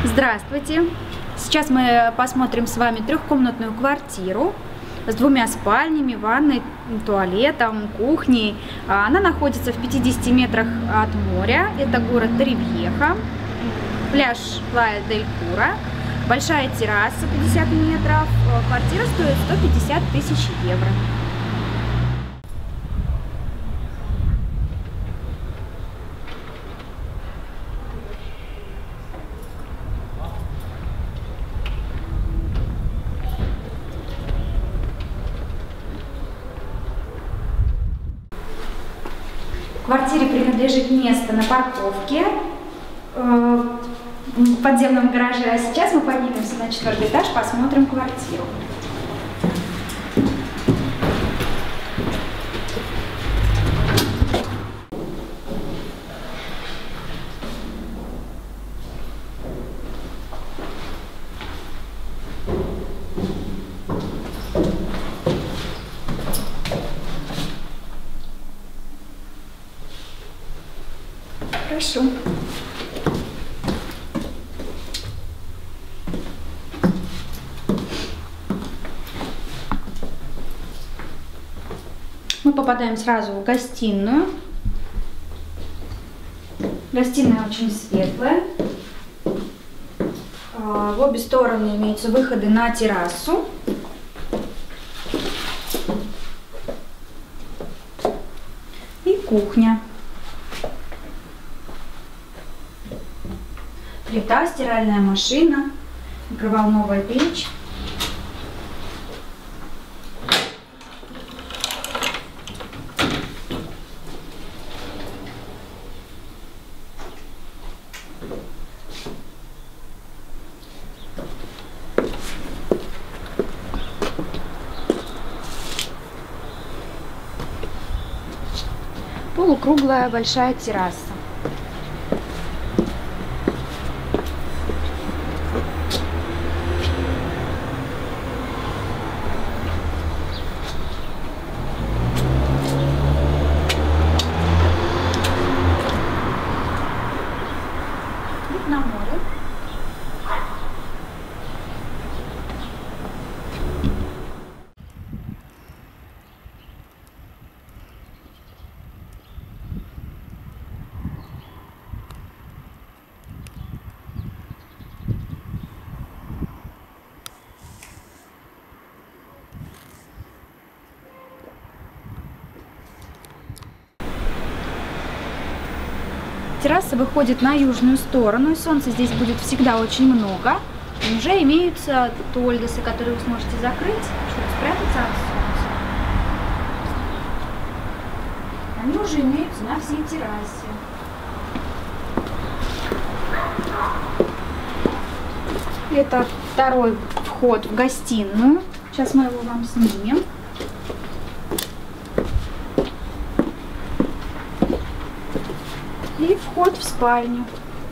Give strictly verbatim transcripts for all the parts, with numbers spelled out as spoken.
Здравствуйте! Сейчас мы посмотрим с вами трехкомнатную квартиру с двумя спальнями, ванной, туалетом, кухней. Она находится в пятидесяти метрах от моря. Это город Ривьеха, пляж Плая дель Кура, большая терраса пятьдесят метров. Квартира стоит сто пятьдесят тысяч евро. Квартире принадлежит место на парковке э, в подземном гараже, а сейчас мы поднимемся на четвертый этаж, посмотрим квартиру. Прошу. Мы попадаем сразу в гостиную. Гостиная очень светлая. В обе стороны имеются выходы на террасу. И кухня. Плита, стиральная машина, микроволновая печь. Полукруглая большая терраса. На море. Терраса выходит на южную сторону, и солнца здесь будет всегда очень много. И уже имеются тольдосы, которые вы сможете закрыть, чтобы спрятаться от солнца. Они уже имеются на всей террасе. Это второй вход в гостиную. Сейчас мы его вам снимем. И вход в спальню.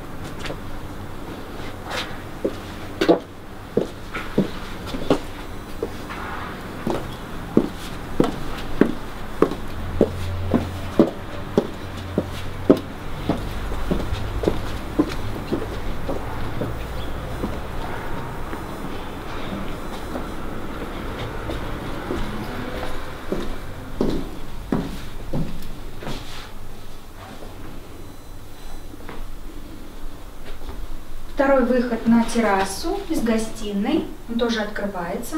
Второй выход на террасу из гостиной, он тоже открывается.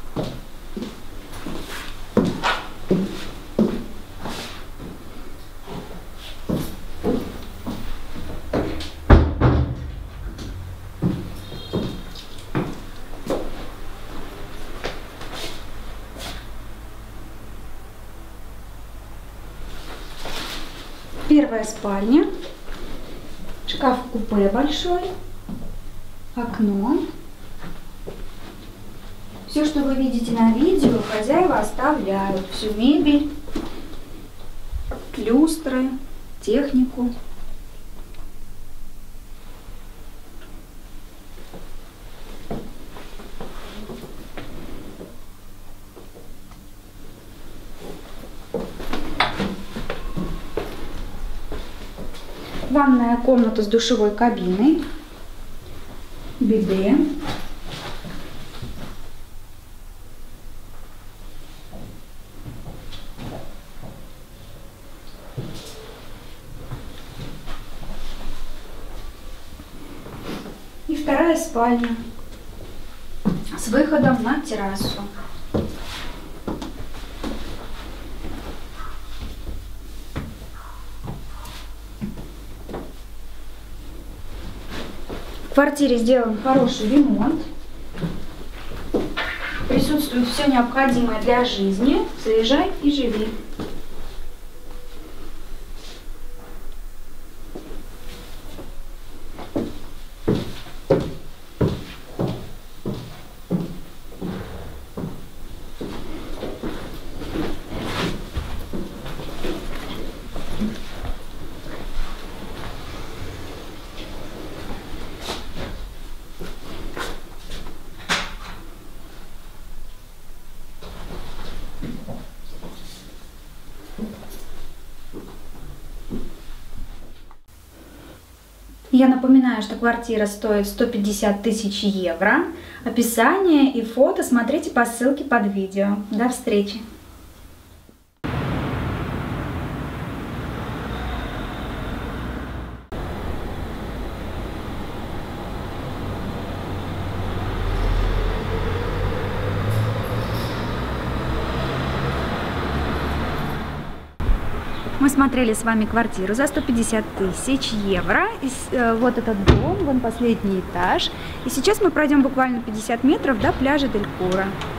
Первая спальня, шкаф-купе большой. Окно. Все, что вы видите на видео, хозяева оставляют. Всю мебель, люстры, технику. Ванная комната с душевой кабиной. биде. И вторая спальня с выходом на террасу. В квартире сделан хороший ремонт. Присутствует все необходимое для жизни. Заезжай и живи. Я напоминаю, что квартира стоит сто пятьдесят тысяч евро. Описание и фото смотрите по ссылке под видео. До встречи! Мы смотрели с вами квартиру за сто пятьдесят тысяч евро. И, э, вот этот дом, вон последний этаж. И сейчас мы пройдем буквально пятьдесят метров до пляжа Дель Кура.